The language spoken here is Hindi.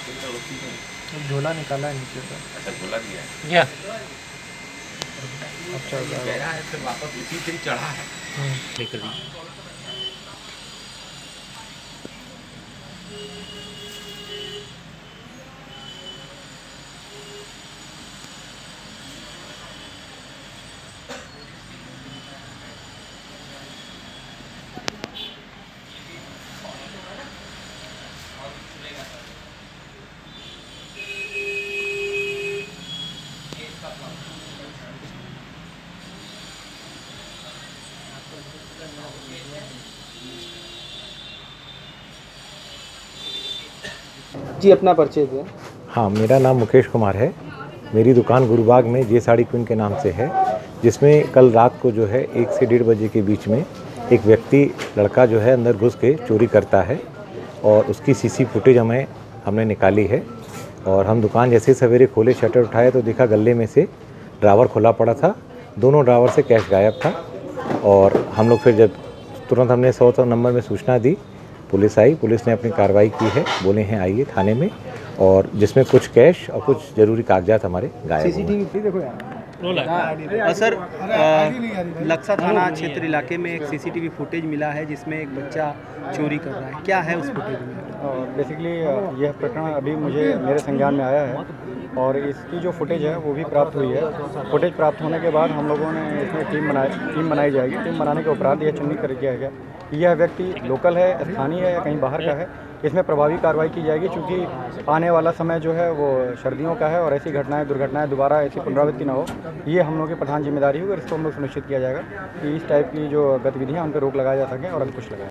झोला निकाला है नीचे से। अच्छा झोला दिया है या अब चल रहा है फिर वापस उसी से ही चढ़ा है। निकल दी। जी अपना परिचय दें। हाँ, मेरा नाम मुकेश कुमार है। मेरी दुकान गुरुबाग में जे साड़ी क्वीन के नाम से है, जिसमें कल रात को जो है 1 से 1:30 बजे के बीच में एक व्यक्ति लड़का जो है अंदर घुस के चोरी करता है और उसकी सीसी फुटेज हमने निकाली है। और हम दुकान जैसे सवेरे खोले, शटर उठाए तो देखा गले में से ड्रावर खुला पड़ा था, दोनों ड्रावर से कैश गायब था। और हम लोग फिर जब तुरंत हमने 100 नंबर में सूचना दी, पुलिस आई, पुलिस ने अपनी कार्रवाई की है, बोले हैं आइए थाने में, और जिसमें कुछ कैश और कुछ ज़रूरी कागजात हमारे गायब हुए। सीसीटीवी देखो यार। सर, लक्सा थाना क्षेत्र इलाके में एक सीसीटीवी फुटेज मिला है जिसमें एक बच्चा चोरी कर रहा है, क्या है उस फुटेज में? बेसिकली यह प्रकरण अभी मेरे संज्ञान में आया है और इसकी जो फुटेज है वो भी प्राप्त हुई है। फुटेज प्राप्त होने के बाद हम लोगों ने इसमें टीम बनाई जाएगी। टीम बनाने के उपरांत यह चिन्हित कर दिया गया कि यह व्यक्ति लोकल है, स्थानीय है या कहीं बाहर का है। इसमें प्रभावी कार्रवाई की जाएगी, क्योंकि आने वाला समय जो है वो सर्दियों का है और ऐसी दुर्घटनाएं दोबारा ऐसी पुनरावृत्ति ना हो, ये हम लोगों की प्रधान जिम्मेदारी होगी और इसको हम लोग सुनिश्चित किया जाएगा कि इस टाइप की जो गतिविधियाँ उन पर रोक लगाया जा सके और अंकुश लगाए।